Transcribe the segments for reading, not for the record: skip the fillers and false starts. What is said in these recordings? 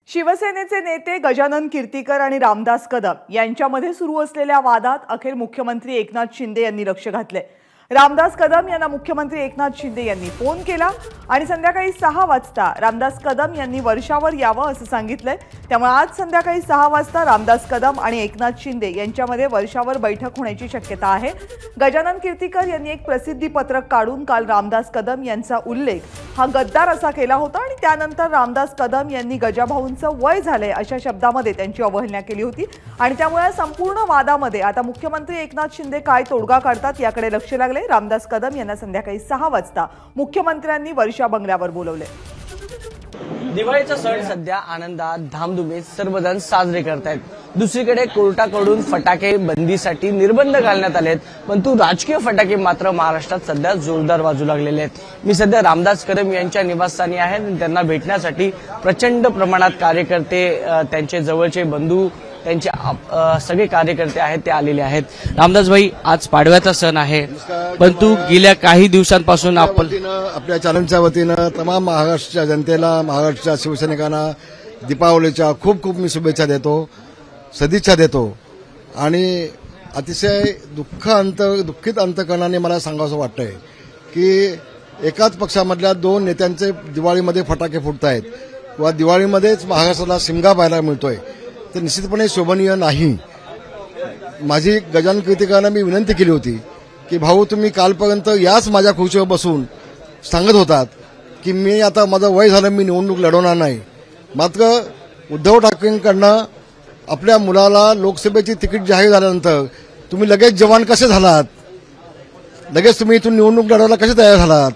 शिवसेनेचे नेते गजानन कीर्तीकर आणि रामदास कदम यांच्यामध्ये सुरू असलेल्या वादात अखेर मुख्यमंत्री एकनाथ शिंदे यांनी लक्ष घातले। रामदास कदम यांना मुख्यमंत्री एकनाथ शिंदे यांनी फोन केला आणि संध्याकाळी 6 वाजता रामदास कदम यांनी वर्षावर यावं असं सांगितलंय। त्यामुळे आज संध्याकाळी 6 वाजता रामदास कदम आणि एकनाथ शिंदे यांच्यामध्ये वर्षावर बैठक होण्याची शक्यता आहे। गजानन कीर्तीकर यांनी एक प्रसिद्धी पत्रक काढून काल रामदास कदम यांचा उल्लेख हा गद्दार असा केला होता आणि त्यानंतर रामदास कदम यांनी गजाभाऊंचं वय झाले अशा शब्दामध्ये त्यांची अवहेलना केली होती आणि त्यामुळे संपूर्ण वादामध्ये आता मुख्यमंत्री एकनाथ शिंदे काय तोडगा काढतात याकडे लक्ष लागले। रामदास कदम यांना संध्याकाळी 6 वाजता मुख्यमंत्र्यांनी वर्षा बंगल्यावर बोलवले। दिवाळीचा सण सध्या आनंदात धामधुमीत सर्वजण साजरे करतायत। दुसरीकडे कोर्टाकडून फटाके बंदीसाठी निर्बंध घालण्यात आलेत, परंतु राजकीय फटाके मात्र महाराष्ट्रात सध्या जोरदार वाजू लागलेले आहेत। मी सध्या रामदास कदम यांच्या निवासस्थानी आहे आणि त्यांना भेटण्यासाठी प्रचंड प्रमाणात कार्यकर्ते, त्यांचे जवळचे बंधू, त्यांचे सगळे कार्यकर्ते आहेत ते आलेले आहेत। रामदास भाई, आज पाडव्याचा सण आहे, परंतु गेल्या काही दिवसांपासून आपल्या चॅनलच्या वतीनं तमाम महाराष्ट्राच्या जनतेला, महाराष्ट्राच्या शिवसैनिकांना दीपावलीच्या खूप खूप मी शुभेच्छा देतो, सदिच्छा देतो। आणि अतिशय दुःखित अंतकरणाने मला सांगावंसं वाटतंय की एकाच पक्षामधल्या 2 नेत्यांचे दिवाळीमध्ये फटाके फुटतायत किंवा दिवाळीमध्येच महाराष्ट्राला शिमगा पाहायला मिळतोय, ते निश्चितपणे शोभनीय नाही। माझी गजानन कीर्तीकरांना मी विनंती केली होती की भाऊ, तुम्ही कालपर्यंत याच माझ्या खुर्चीवर बसून सांगत होतात की मी आता माझं वय झालं, मी निवडणूक लढवणार नाही। मात्र उद्धव ठाकरेंकडनं आपल्या मुलाला लोकसभेची तिकीट जाहीर झाल्यानंतर तुम्ही लगेच जवान कसे झालात, लगेच तुम्ही इथून निवडणूक लढवायला कसे तयार झालात?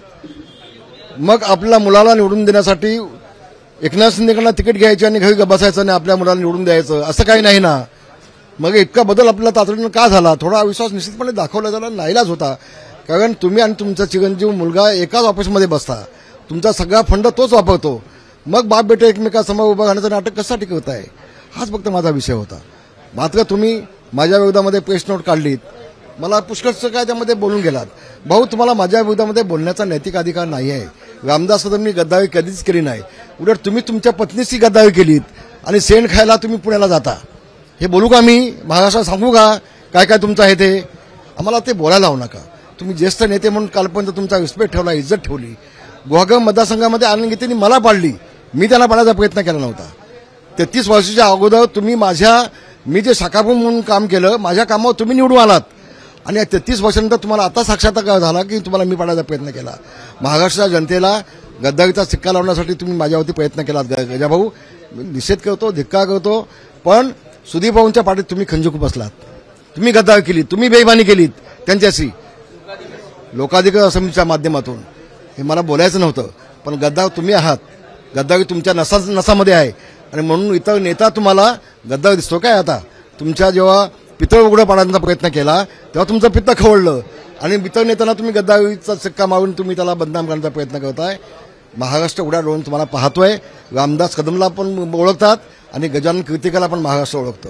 मग आपल्या मुलाला निवडून देण्यासाठी एकनाथ शिंदेकडनं तिकीट घ्यायची आणि घरी बसायचं आणि आपल्या मुलाला निवडून द्यायचं, असं काही नाही ना। मग इतका बदल आपल्याला तातडीनं का झाला? थोडा विश्वास निश्चितपणे दाखवला जायला नाईलाज होता, कारण तुम्ही आणि तुमचा चिरंजीव मुलगा एकाच ऑफिसमध्ये बसता, तुमचा सगळा फंड तोच वापरतो, मग बाप बेटे एकमेकांसमोर उभं राहण्याचं नाटक कशासाठी करताय? हाच फक्त माझा विषय होता। मात्र तुम्ही माझ्या विरोधामध्ये प्रेस नोट काढलीत, मला पुष्कळचं काय त्यामध्ये बोलून गेलात। भाऊ, तुम्हाला माझ्या विरोधामध्ये बोलण्याचा नैतिक अधिकार नाही आहे। रामदास कदमनी गद्दारी कधीच केली नाही, उलट तुम्ही तुमच्या पत्नीची गद्दारी केलीत आणि सेंड खायला तुम्ही पुण्याला जाता। हे बोलू का मी? महाराष्ट्रात सांगू का काय काय तुमचं आहे ते? आम्हाला ते बोलायला लावू नका। तुम्ही ज्येष्ठ नेते म्हणून कालपर्यंत तुमचा रिस्पेक्ट ठेवला, इज्जत ठेवली। गुहागर मतदारसंघामध्ये आनंद गीतेंनी मला पाडली, मी त्यांना पाडायचा प्रयत्न केला नव्हता। 33 वर्षाच्या अगोदर तुम्ही मी जे शाखाप्रमुख म्हणून काम केलं, माझ्या कामावर तुम्ही निवडून आलात आणि 33 वर्षानंतर तुम्हाला आता साक्षात्कार झाला की तुम्हाला मी पाडायचा प्रयत्न केला। महाराष्ट्राच्या जनतेला गद्दारीचा सिक्का लावण्यासाठी तुम्ही माझ्यावरती प्रयत्न केलात। गजाभाऊ, निषेध करतो, धिक्कार करतो, पण सुदीप भाऊंच्या पाठीत तुम्ही खंजूक बसलात, तुम्ही गद्दारी केलीत, तुम्ही बेईमानी केलीत त्यांच्याशी लोकाधिकार समितीच्या माध्यमातून। हे मला बोलायचं नव्हतं, पण गद्दार तुम्ही आहात, गद्दारी तुमच्या नसामध्ये आहे आणि म्हणून इतर नेता तुम्हाला गद्दार दिसतो काय? आता तुमच्या जेव्हा पितळ उघडं पाडण्याचा प्रयत्न केला तेव्हा तुमचं पित्त खवळलं आणि इतर नेत्यांना तुम्ही गद्दारीचा सिक्का मारून तुम्ही त्याला बदनाम करण्याचा प्रयत्न करताय। महाराष्ट्र उड्या डोळून तुम्हाला पाहतोय। रामदास कदमला पण ओळखतात आणि गजानन कीर्तीकरला पण महाराष्ट्र ओळखतं।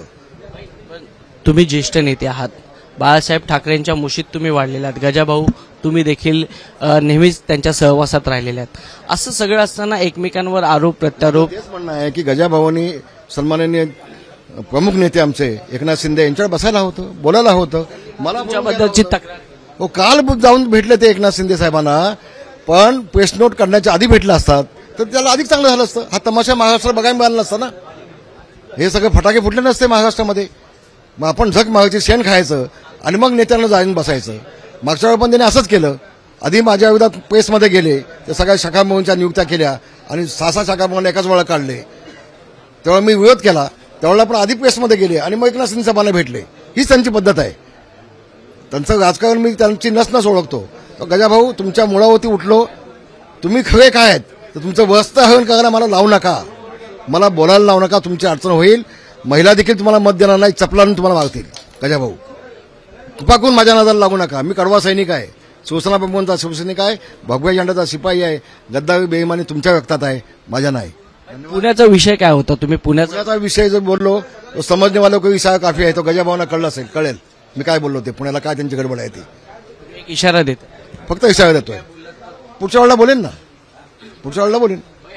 तुम्ही ज्येष्ठ नेते आहात, बाळासाहेब ठाकरेंच्या मुशीत तुम्ही वाढलेले आहात, गजाभाऊ तुम्ही देखील नेहमीच त्यांच्या सहवासात राहिलेले आहात। असं सगळं असताना एकमेकांवर आरोप प्रत्यारोप, तेच म्हणणं आहे की गजाभाऊंनी सन्माननीय प्रमुख नेते आमचे एकनाथ शिंदे यांच्यावर बसायला होतं, बोलायला होतं। मला तुमच्याबद्दलची तक्रार हो, काल जाऊन भेटले ते एकनाथ शिंदे साहेबांना, पण प्रेस नोट काढण्याच्या आधी भेटले असतात तर त्याला अधिक चांगलं झालं असतं। हा तमाशा महाराष्ट्रात बघायला मिळाला नसता ना, हे सगळे फटाके फुटले नसते महाराष्ट्रामध्ये। मग आपण झक मागायची, शेण खायचं आणि मग नेत्यांना जाऊन बसायचं। मागच्या वेळी पण त्यांनी असंच केलं, आधी माझ्या विरोधात प्रेसमध्ये गेले, ते सगळ्या शाखाप्रमुखांच्या नियुक्त्या केल्या आणि 6 शाखाप्रमुखांना एकाच वेळा काढले, तेव्हा मी विरोध केला। त्यावेळेला पण आधी प्रेसमध्ये गेले आणि मग एकनाथ शिंदे साहेबांना भेटले। हीच त्यांची पद्धत आहे, त्यांचं राजकारण मी त्यांची नस ओळखतो। गजाभाऊ, तुमच्या मुळावरती उठलो, तुम्ही खरे काय आहेत तर तुमचं वस्त्रहरण करायला मला लावू नका, मला बोलायला लावू नका, तुमची अडचण होईल। महिला देखील तुम्हाला मत देणार नाही, चपलानं तुम्हाला मारतील। गजाभाऊ, कृपा करून माझ्या नादाला लागू नका। मी कडवा सैनिक आहे, शिवसेना प्रमुखांचा शिवसैनिक आहे, भगव्या झेंड्याचा शिपाई आहे। गद्दारी बेईमानी तुमच्या रक्तात आहे, माझ्या नाही। पुण्याचा विषय काय होता? तुम्ही पुण्याचा विषय जर बोललो तो समजणे वाला कोई इशारा काफी आहे, तो गजाभाऊंना कळेल मी काय बोललो ते, पुण्याला काय त्यांची गडबड आहे ती। एक इशारा देत, फक्त इशारा देतोय, पुढच्या वेळेला बोलेन ना, पुढच्या वेळेला बोलेन।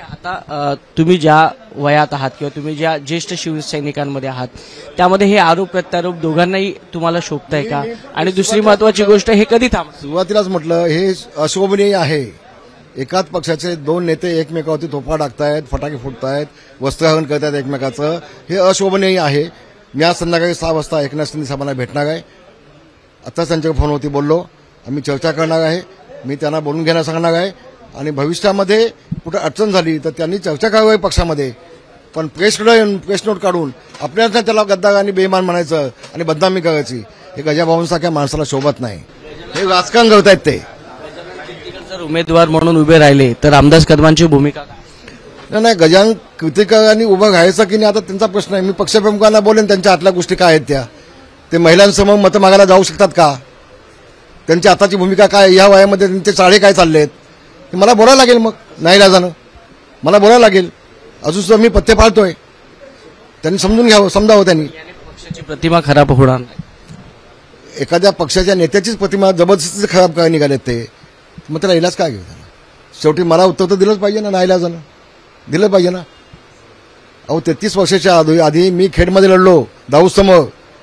आता तुम्ही ज्या वयात आहात किंवा तुम्ही ज्या ज्येष्ठ शिवसैनिकांमध्ये आहात त्यामध्ये हे आरोप प्रत्यारोप दोघांनाही तुम्हाला शोभताय का? आणि दुसरी महत्वाची गोष्ट, हे कधी थांबणार? सुरुवातीलाच म्हटलं हे अशोभनीय आहे. एकाच पक्षाचे दोन नेते एकमेकावरती तोफा टाकतायत, फटाके फुटतायत, वस्त्रहरण करतायत एकमेकाचं. हे अशोभनीय आहे. मी आज संध्याकाळी 6 वाजता एकनाथ शिंदे साहेबांना भेटणार आहे. आत्ताच त्यांच्या फोनवरती बोललो. आम्ही चर्चा करणार आहे. मी त्यांना बोलून घ्यायला सांगणार आहे. आणि भविष्यामध्ये कुठं अडचण झाली तर त्यांनी चर्चा करावी पक्षामध्ये. पण प्रेस नोट काढून आपल्याला त्याला गद्दार आणि बेईमान म्हणायचं आणि बदनामी करायची, हे गजाभाऊंसारख्या माणसाला शोभत नाही. हे राजकारण करतायत ते. जर उमेदवार म्हणून उभे राहिले तर रामदास कदमांची भूमिका काय? नाही, गजानन कीर्तिकरांनी उभं राहायचं की नाही आता त्यांचा प्रश्न आहे. मी पक्षप्रमुखांना बोलेन त्यांच्या आतल्या गोष्टी काय आहेत त्या. ते महिलांसमोर मतं मागायला जाऊ शकतात का? त्यांची आताची भूमिका काय, या वयामध्ये त्यांचे चाळे काय चाललेत, हे मला बोलायला लागेल. मग नाही राजानं मला बोलायला लागेल. अजून सुद्धा मी पथ्य पाळतोय. त्यांनी समजून घ्यावं, समजावं. त्यांनी पक्षाची प्रतिमा खराब होणार नाही. एखाद्या पक्षाच्या नेत्याचीच प्रतिमा जबरदस्ती खराब करायला निघालेत ते, मग त्याला इलाज काय घेऊ? शेवटी मला उत्तर तर दिलंच पाहिजे ना, नाही इलाजानं दिलं पाहिजे ना. अहो 33 वर्षाच्या आधी मी खेडमध्ये लढलो, दाऊदसमोर.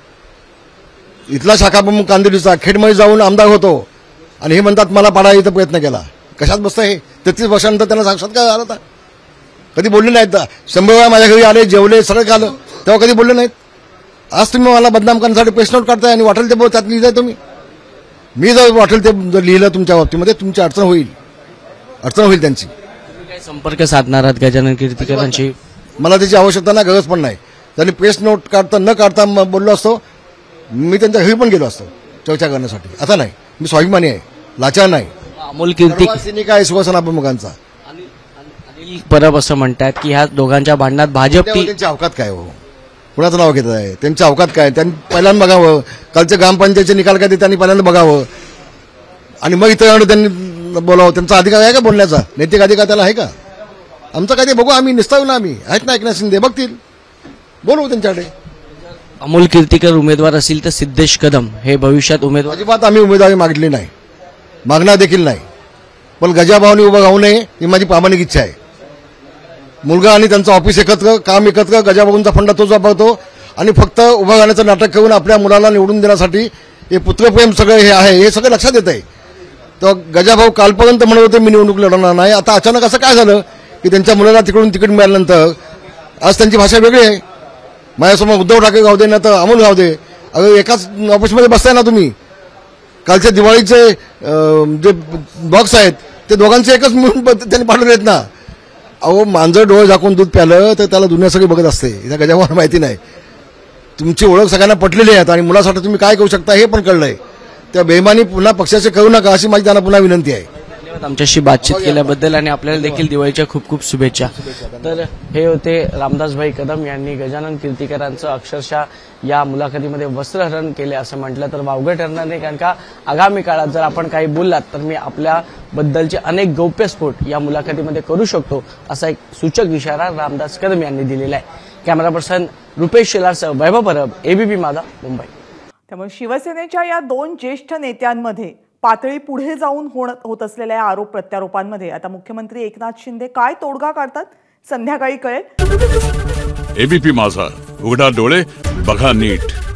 इथला शाखाप्रमुख कांदिवलीचा, खेडमध्ये जाऊन आमदार होतो. आणि हे म्हणतात मला पाडायचा प्रयत्न केला. कशात बसतं हे? 33 वर्षानंतर त्यांना साक्षात्कार झाला होता. कधी बोलले नाहीत. 100 वेळा माझ्या घरी आले, जेवले, सगळं आलं, तेव्हा कधी बोलले नाहीत. आज तुम्ही मला बदनाम करण्यासाठी प्रेस नोट काढताय आणि वाटेल ते त्यात लिहिताय तुम्ही. मी जर वाटेल ते जर लिहिलं तुमच्या बाबतीमध्ये तुमची अडचण होईल त्यांची. तुम्ही काय संपर्क साधणार आहात गजानन कीर्तिकरांशी? मला त्याची आवश्यकता नाही, गरज पण नाही. त्यांनी प्रेस नोट काढता न काढता बोललो असतो. मी त्यांच्या घरी पण गेलो असतो चर्चा करण्यासाठी. आता नाही, मी स्वाभिमानी आहे, लाचार नाही. अमोल कीर्ती सैनिक आहे शिवसेना प्रमुखांचा. अनिल परब असं म्हणतात की ह्या दोघांच्या भांडणात भाजप त्यांची अवकात काय हो? कुणाचं नाव घेत आहे? त्यांची अवकात काय? त्यांनी पहिल्यांदा बघावं. कालचे ग्रामपंचायतचे निकाल काय ते त्यांनी पहिल्यांदा बघावं आणि मग इतर त्यांनी बोलावं. त्यांचा अधिकार आहे का बोलण्याचा? नैतिक अधिकार त्याला आहे का? आमचं काय ते बघू. आम्ही निस्तारू ना. आम्ही आहेत ना, एकनाथ शिंदे बघतील, बोलवू त्यांच्याकडे. अमोल कीर्तिकर उमेदवार असतील तर सिद्धेश कदम हे भविष्यात उमेदवार? अजिबात आम्ही उमेदवारी मागितली नाही, मागणार देखील नाही. पण गजाभाऊनी उभं राहू नये ही माझी प्रामाणिक इच्छा आहे. मुलगा आणि त्यांचं ऑफिस एकत्र, काम एकत्र, गजाभाऊंचा फंडा तोच वापरतो आणि फक्त उभं राहण्याचं नाटक करून आपल्या मुलाला निवडून देण्यासाठी हे पुत्रप्रेम सगळं हे आहे, हे सगळं लक्षात येत आहे. तर गजाभाऊ कालपर्यंत म्हणत होते मी निवडणूक लढवणार नाही. आता अचानक असं काय झालं की त्यांच्या मुलाला तिकडून तिकीट मिळाल्यानंतर आज त्यांची भाषा वेगळी आहे. माझ्यासमोर उद्धव ठाकरे गाव दे ना तर अमोल गाव दे. अगं एकाच ऑफिसमध्ये बसताय ना तुम्ही. कालच्या दिवाळीचे जे बॉक्स आहेत ते दोघांचे एकच म्हणून त्यांनी पाठवले आहेत ना. अहो मांजर डोळे झाकून दूध प्यालं तर त्याला दुनिया सगळी बघत असते. त्या गजाभाऊला माहिती नाही. तुमची ओळख सगळ्यांना पटलेली आहे आणि मुलासाठी तुम्ही काय करू शकता हे पण कळलंय. त्या बेईमानी पुन्हा पक्षाचे करू नका अशी माझी त्यांना पुन्हा विनंती आहे. धन्यवाद आमच्याशी बातचीत केल्याबद्दल आणि आपल्याला देखील दिवाळीच्या खूप खूप शुभेच्छा. तर हे होते रामदासभाई कदम यांनी गजानन कीर्तिकरांचं अक्षरशः या मुलाखतीमध्ये वस्त्रहरण केले असं म्हटलं तर वावगं ठरणार नाही. कारण का आगामी काळात जर आपण काही बोललात तर मी आपल्याबद्दलचे अनेक गौप्यस्फोट या मुलाखतीमध्ये करू शकतो असा एक सूचक इशारा रामदास कदम यांनी दिलेला आहे. कॅमेरा पर्सन रुपेश शेलारसह वैभव परब, एबीपी माझा, मुंबई. त्यामुळे शिवसेनेच्या या 2 ज्येष्ठ नेत्यांमध्ये पातळी पुढे जाऊन होत असलेल्या या आरोप प्रत्यारोपांमध्ये आता मुख्यमंत्री एकनाथ शिंदे काय तोडगा काढतात संध्याकाळी कळेल. एबीपी माझा, उघडा डोळे बघा नीट.